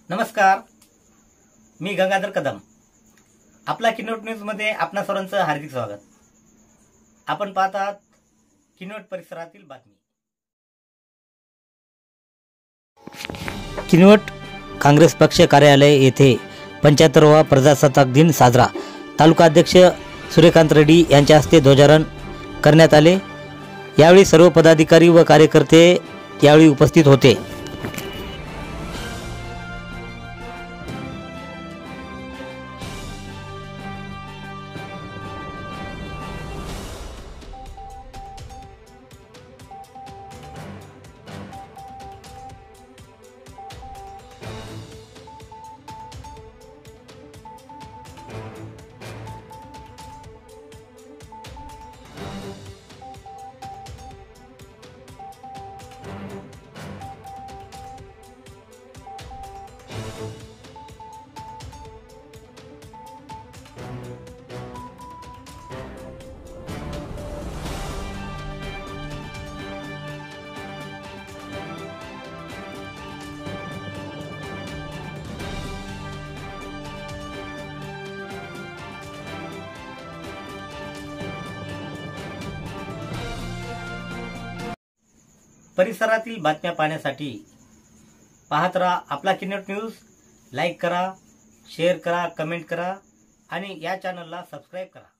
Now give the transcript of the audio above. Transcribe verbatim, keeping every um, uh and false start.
नमस्कार, मी गंगाधर कदम. आपला किनवट न्यूज मध्ये आपणा सर्वांचं हार्दिक स्वागत. आपण पाहत आहात किनवट परिसरातील बातमी. किनवट काँग्रेस पक्ष कार्यालय येथे पंच्याहत्तरावा प्रजासत्ताक दिन साजरा. तालुका अध्यक्ष सूर्यकांत रेड्डी यांच्या हस्ते ध्वजारोहण करण्यात आले. यावेळी सर्व पदाधिकारी व कार्यकर्ते यावेळी उपस्थित होते. परिसरातील बातम्या पाहण्यासाठी पाहत राहा आपला किनवट न्यूज. लाईक करा, शेअर करा, कमेंट करा आणि या चॅनलला सबस्क्राईब करा.